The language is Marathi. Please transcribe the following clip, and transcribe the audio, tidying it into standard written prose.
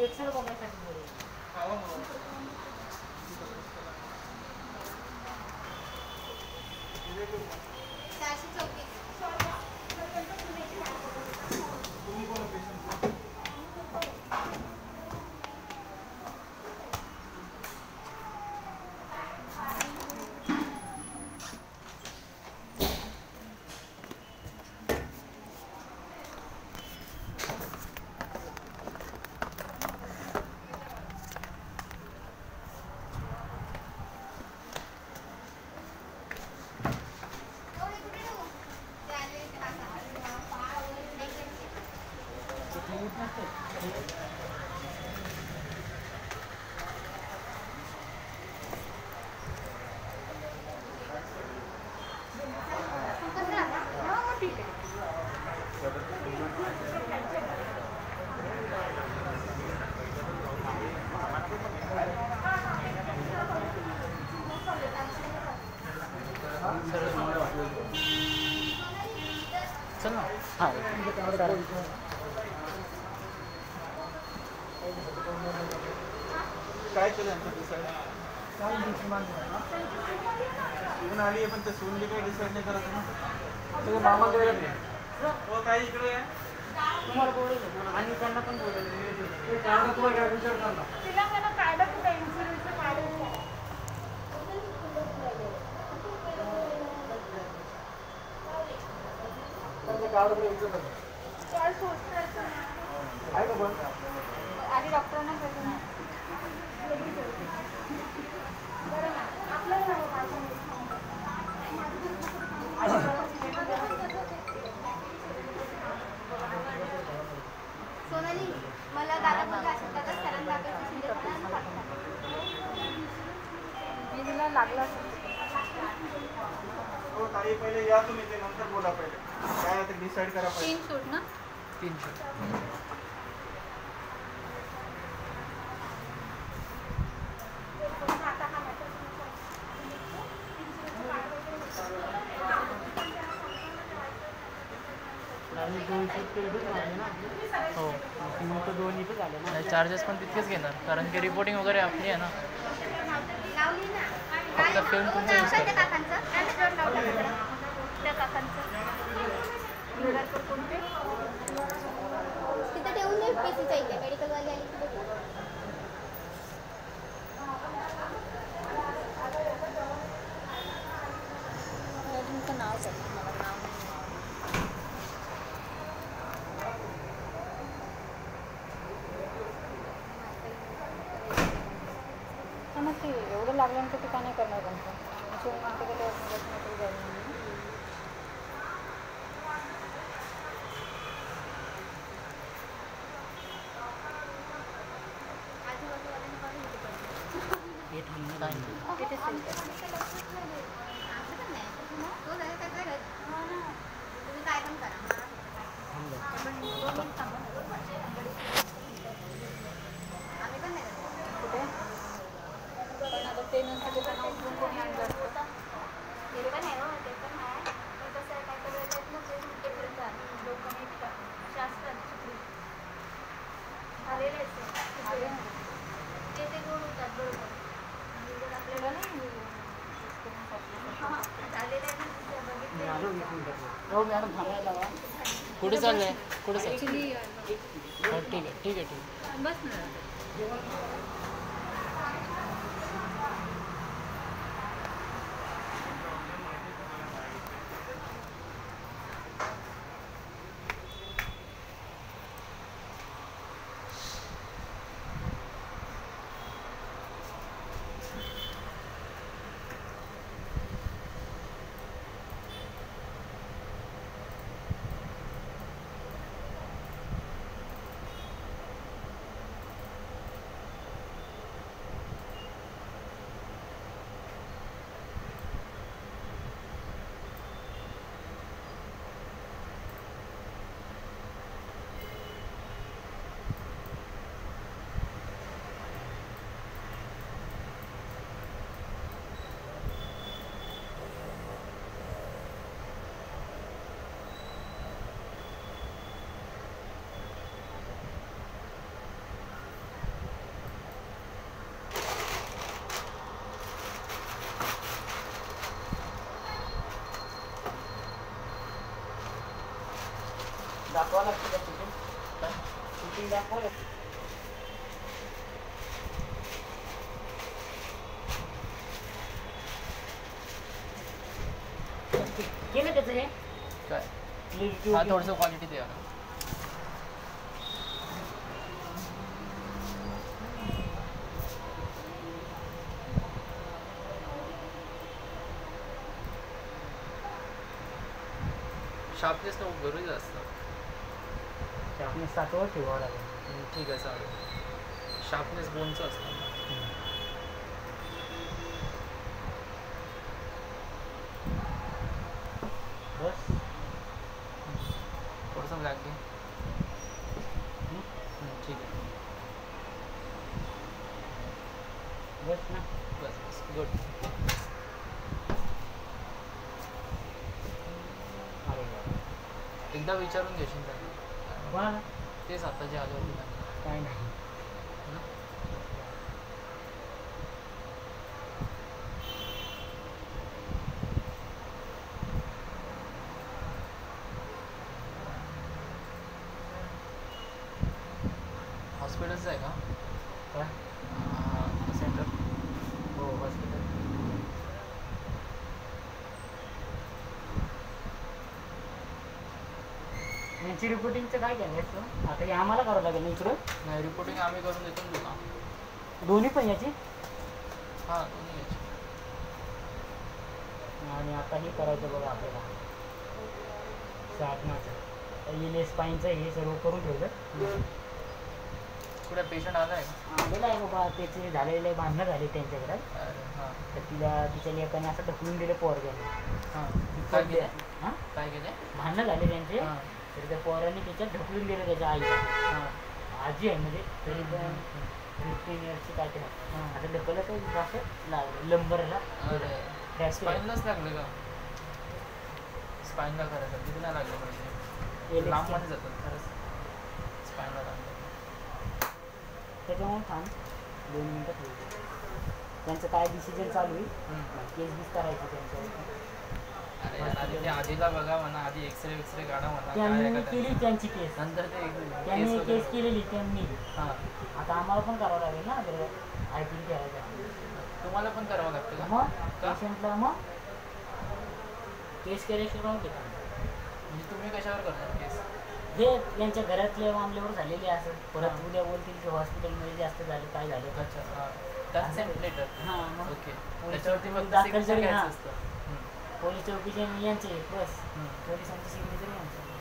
चल ना. हां काय केलं आमचं डिसाईड येऊन आली पण ते सोनली काही डिसाईड नाही करत ना तुझं मामा गेलं हो काही इकडे तुम्हाला बोलले आणि त्यांना पण बोलले तुम्हाला विचार करणार तिला मला काढलं कुठे इन्शुरन्सचं काढलं आहे का पण आधी डॉक्टरांना सोनाली मला दादा बोलला असेल दादा सरांना मी तिला लागला हो ताई पहिले या तुम्ही ते नंतर बोला पहिले काय ते डिसाईड करा पहिले 3 सूट ना 3 सूट हो चार्जेस पण तितकेच घेणार कारण की रिपोर्टिंग वगैरे आपली आहे ना फक्त फिल्म तुमचं यूज करतो तिथे ठेवून दे पेसीच्या इथे मेडिकलवाली आली तुमचं नाव सांग मला नाव ते एवढं लागल्यानंतर ते का नाही करणार त्यांचं काय पण करा आम्ही पण नाही कुठे पण आता ते नंतर त्यांना उचलून कोणी आणलं असतं ते पण आहे हो ते पण आहे पण कसं आहे काय करायला ना ते डिफरन्स लोक कमी शास्त्र आलेले ते गोड होतात बरोबर आणि जर आपल्याला नाही आलेले आहे ना हो मॅडम थांबायला कुठे चाललंय कुठे चाललं ॲक्च्युली हो ठीक आहे ठीक आहे ठीक बस ना दाखवा लागते का शूटिंग? शूटिंग दाखवा. केलं त्याचं हे काय क्लिअरिटी हा थोडंसं क्वालिटी द्या. शार्पनेस नको गरज असतं. आपण 7 वर ठेवावं लागेल. ठीक आहे चालेल. शार्पनेस बोनचं असतं. बस थोडंसं ब्लॅक घे. ठीक आहे. बस ना. बस बस गुड. अरे वा. एकदा विचारून घेशील त्यांना. कोणाला? तेच आता जे आले होते त्यांना. काय नाही. हॉस्पिटलचं आहे का काय? सेंटर? हो हॉस्पिटल. यांची रिपोर्टिंगचं काय केलं आता हे आम्हाला करावं लागेल ना इकडं? नाही रिपोर्टिंग आम्ही करून देतो ना तुला. दोन्ही पण याची? हां दोन्ही यायची. आणि आता हे करायचं बघा आपल्याला साधनाचं येले स्पाईनचं हे सर्व करून ठेवलं. कुठे पेशंट आला आहे का? आलेलं आहे बाबा त्याचे झालेले भांडणं झाले त्यांच्याकडे. अरे हां तर तिच्या लेकाने असं ढकलून दिलं पोरग्याने. हां काय केलं? हां काय केलं? भांडणं झाले त्यांचे. हां तर त्या पोरांनी त्याच्यात ढकलून दिलं त्याच्या आईला. हां आजी आहे म्हणजे तरी पण 15 इयर्सची काय ते. आता ढकललं तर असं लागलं लंबरला. अरे फ्रॅक्चर स्पाईनलाच लागलं का? स्पाईनला करायचं तिथे नाही लागलं पाहिजे. लांबमध्ये जातात खरंच स्पाईनला लागलं. त्याच्यामुळे थांब 2 मिनटं ठेवू. त्यांचं काय डिसिजन चालू आहे केस बीस करायची त्यांच्यावर. अरे यार आधी ते आधीला बघा म्हणा आधी एक्सरे काढा म्हणा. त्यांनी केली त्यांची केस. नंतर ते त्यांनी केस केलेली त्यांनी. हां आता आम्हाला पण करावं लागेल ना जर आयपीएल खेळायचं. तुम्हाला पण करावं लागतं का? मग पेशंटला मग केस केल्याशिवाय राहून देतात. म्हणजे तुम्ही कशावर करणार केस? हे त्यांच्या घरातल्या मामल्यावर झालेले असं परत उद्या बोलतील की हॉस्पिटलमध्ये जास्त झालं काय झालं. अच्छा हां कन्सेंट लेटर. हां मग ओके त्याच्यावरती फक्त दाखल सिग्नेचर जरी घ्यायचं हां असतं. पोलीस चौकीचे यांचे बस पोलिसांची सिग्नेचर यांचं.